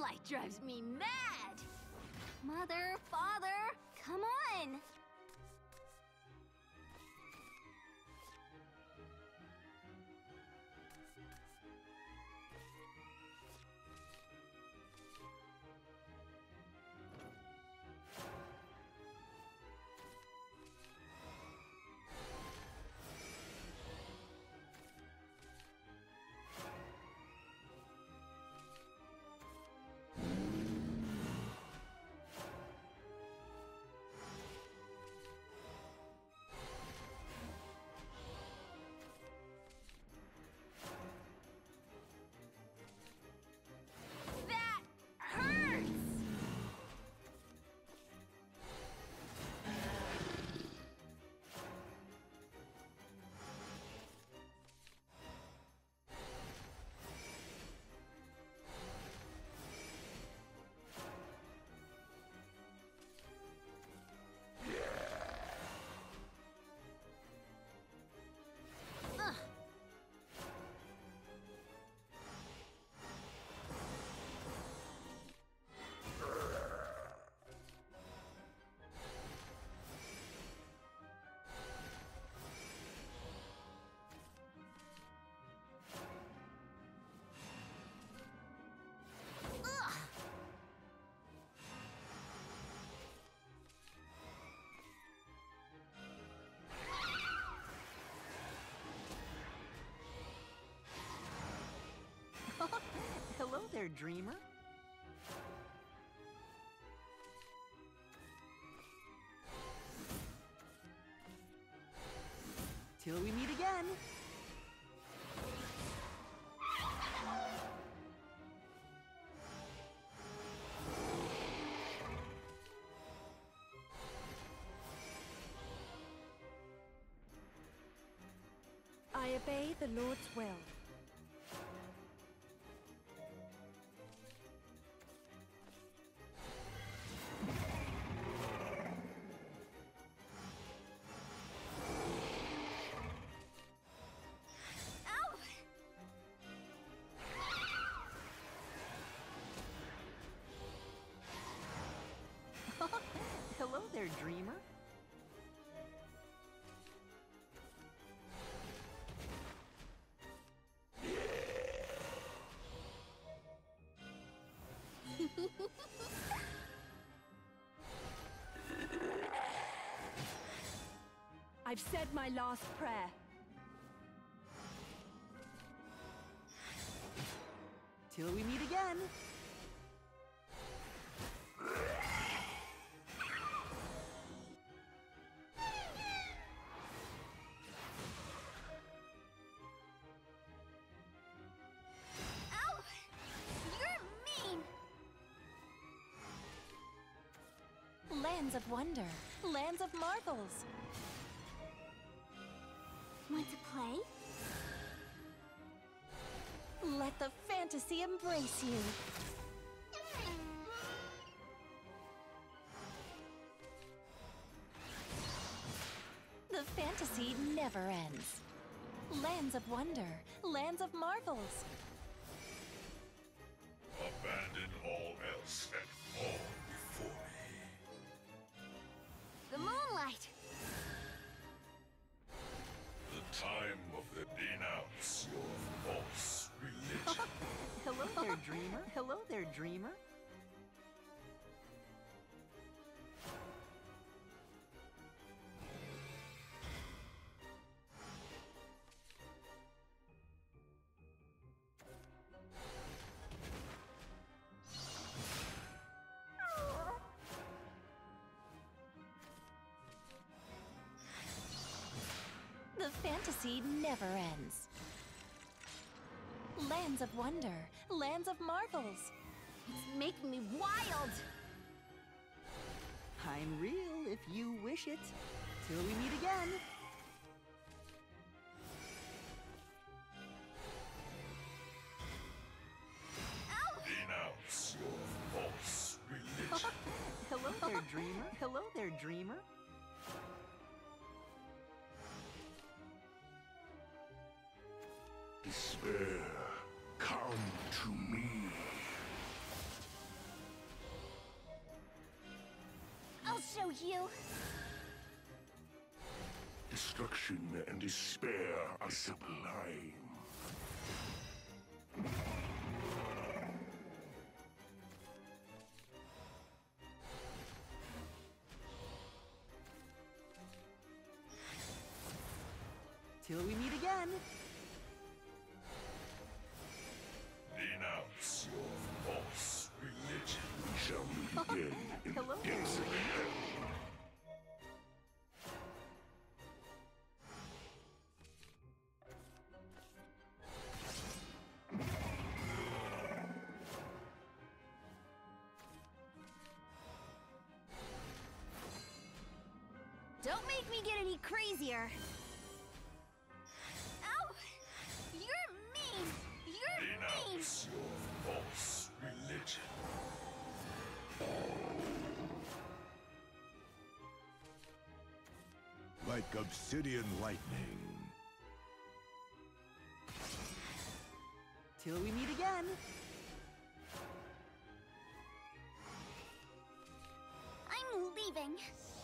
moonlight drives me mad! Mother, father, come on! Hello there, dreamer. Till we meet again. I obey the Lord's will. Hello there, dreamer. I've said my last prayer. Till we meet again. Lands of wonder, lands of marvels. Want to play? Let the fantasy embrace you. The fantasy never ends. Lands of wonder, lands of marvels. Abandon all else and fall before me. The moonlight! The time of the denounce your false religion. Hello there, dreamer. Hello there, dreamer. The fantasy never ends. Lands of wonder, lands of marvels. It's making me wild! I'm real if you wish it. Till we meet again. Denounce your false religion. Hello there, dreamer. Hello there, dreamer. Despair, come to me. show you. Destruction and despair are sublime. Till we meet again. Denounce your false religion. We shall meet again in the Hello. depths of hell. Don't make me get any crazier. Ow! You're mean! You're mean! Denounce your false religion. Like obsidian lightning. Till we meet again. I'm leaving.